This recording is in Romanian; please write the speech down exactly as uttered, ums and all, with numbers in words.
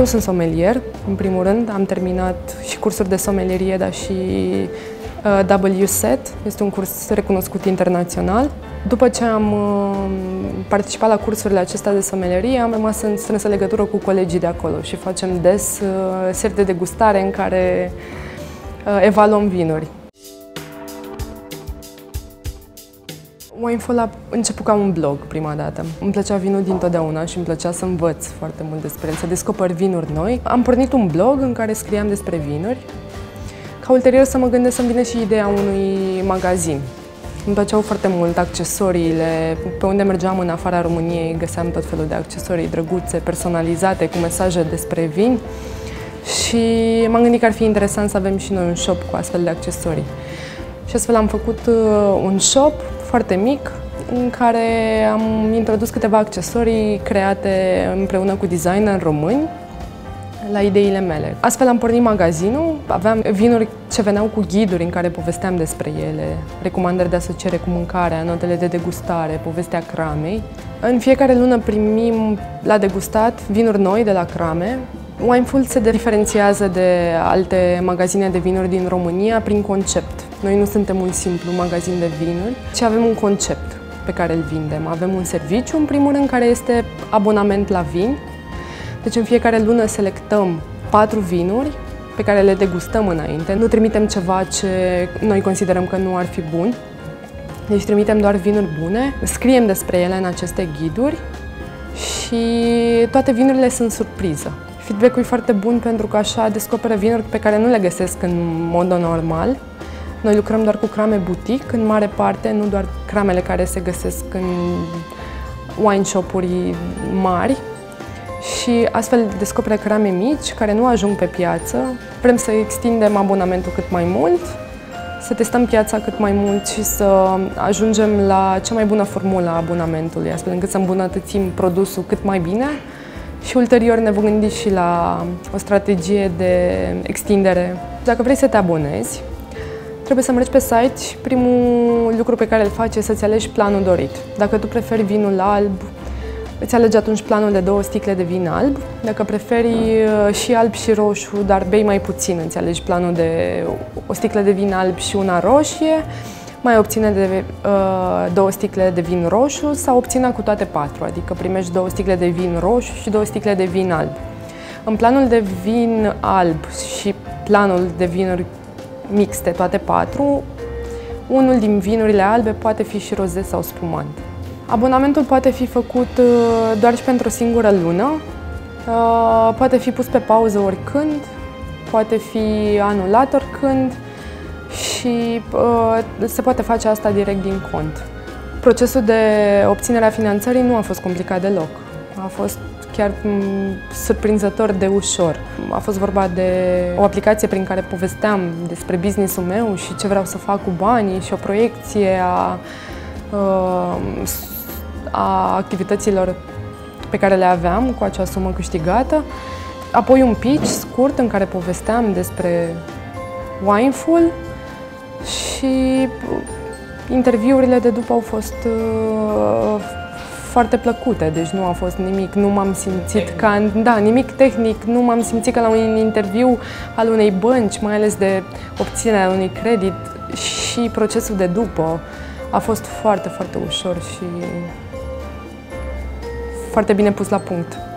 nu sunt somelier, în primul rând. Am terminat și cursuri de somelierie, dar și uh, W S E T. Este un curs recunoscut internațional. După ce am uh, participat la cursurile acestea de somelierie, am rămas în strânsă legătură cu colegii de acolo și facem des uh, seri de degustare în care uh, evaluăm vinuri. Wineful a început ca un blog prima dată. Îmi plăcea vinul dintotdeauna și îmi plăcea să învăț foarte mult despre el, să descoper vinuri noi. Am pornit un blog în care scriam despre vinuri, ca ulterior să mă gândesc să-mi vină și ideea unui magazin. Îmi plăceau foarte mult accesoriile. Pe unde mergeam în afara României găseam tot felul de accesorii drăguțe, personalizate, cu mesaje despre vin. Și m-am gândit că ar fi interesant să avem și noi un shop cu astfel de accesorii. Și astfel am făcut un shop foarte mic în care am introdus câteva accesorii create împreună cu designer români la ideile mele. Astfel am pornit magazinul, aveam vinuri ce veneau cu ghiduri în care povesteam despre ele, recomandări de asociere cu mâncarea, notele de degustare, povestea cramei. În fiecare lună primim la degustat vinuri noi de la crame. Wineful se diferențiază de alte magazine de vinuri din România prin concept. Noi nu suntem un simplu magazin de vinuri, ci avem un concept pe care îl vindem. Avem un serviciu, în primul rând, care este abonament la vin. Deci în fiecare lună selectăm patru vinuri pe care le degustăm înainte. Nu trimitem ceva ce noi considerăm că nu ar fi bun. Deci trimitem doar vinuri bune, scriem despre ele în aceste ghiduri și toate vinurile sunt surpriză. Feedback-ul e foarte bun pentru că așa descoperă vinuri pe care nu le găsesc în modul normal. Noi lucrăm doar cu crame boutique, în mare parte, nu doar cramele care se găsesc în wine shop-uri mari. Și astfel descoperă crame mici care nu ajung pe piață. Vrem să extindem abonamentul cât mai mult, să testăm piața cât mai mult și să ajungem la cea mai bună formulă a abonamentului, astfel încât să îmbunătățim produsul cât mai bine. Și ulterior ne vom gândi și la o strategie de extindere. Dacă vrei să te abonezi, trebuie să mergi pe site și primul lucru pe care îl faci este să-ți alegi planul dorit. Dacă tu preferi vinul alb, îți alegi atunci planul de două sticle de vin alb. Dacă preferi și alb și roșu, dar bei mai puțin, îți alegi planul de o sticlă de vin alb și una roșie, mai obține de uh, două sticle de vin roșu sau obține cu toate patru, adică primești două sticle de vin roșu și două sticle de vin alb. În planul de vin alb și planul de vinuri mixte, toate patru, unul din vinurile albe poate fi și roze sau spumant. Abonamentul poate fi făcut uh, doar și pentru o singură lună, uh, poate fi pus pe pauză oricând, poate fi anulat oricând, și uh, se poate face asta direct din cont. Procesul de obținere a finanțării nu a fost complicat deloc. A fost chiar surprinzător de ușor. A fost vorba de o aplicație prin care povesteam despre business-ul meu și ce vreau să fac cu banii și o proiecție a, a activităților pe care le aveam cu acea sumă câștigată. Apoi un pitch scurt în care povesteam despre Wineful. Și interviurile de după au fost uh, foarte plăcute, deci nu a fost nimic, nu m-am simțit ca, da, nimic tehnic, nu m-am simțit ca la un interviu al unei bănci, mai ales de obținerea unui credit, și procesul de după a fost foarte, foarte ușor și foarte bine pus la punct.